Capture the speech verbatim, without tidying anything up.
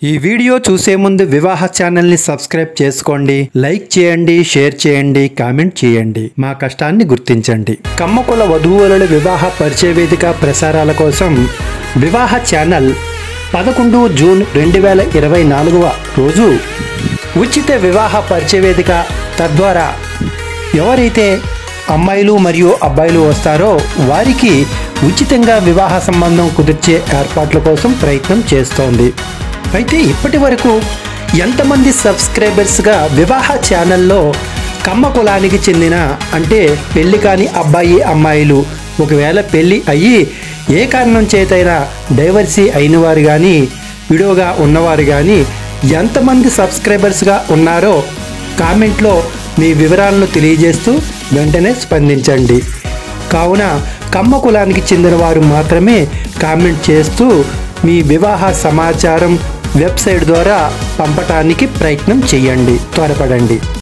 ఈ వీడియో చూసే ముందు వివాహ ఛానల్ ని సబ్స్క్రైబ్ చేసుకోండి, లైక్ చేయండి, షేర్ చేయండి, కామెంట్ చేయండి. మా కష్టాన్ని గుర్తించండి. కమ్మకుల వధూవరుల వివాహ పరిచయ వేదిక ప్రసారాల కోసం వివాహ ఛానల్ పదకొండు జూన్ రెండు వేల ఇరవై నాలుగవ రోజు ఉచిత వివాహ పరిచయ వేదిక, తద్వారా ఎవరైతే అమ్మాయిలు మరియు అబ్బాయిలు వస్తారో వారికి ఉచితంగా వివాహ సంబంధం కుదిర్చే ఏర్పాట్ల కోసం ప్రయత్నం చేస్తోంది. అయితే ఇప్పటి వరకు ఎంతమంది సబ్స్క్రైబర్స్గా వివాహ ఛానల్లో కమ్మ కులానికి చెందిన అంటే పెళ్లి కాని అబ్బాయి అమ్మాయిలు, ఒకవేళ పెళ్ళి అయ్యి ఏ కారణం చేతైనా డైవర్సీ అయిన వారు కానీ విడోగా ఉన్నవారు కానీ ఎంతమంది సబ్స్క్రైబర్స్గా ఉన్నారో కామెంట్లో మీ వివరాలను తెలియజేస్తూ వెంటనే స్పందించండి. కావున కమ్మ కులానికి చెందిన వారు మాత్రమే కామెంట్ చేస్తూ మీ వివాహ సమాచారం వెబ్సైట్ ద్వారా పంపటానికి ప్రయత్నం చేయండి. త్వరపడండి.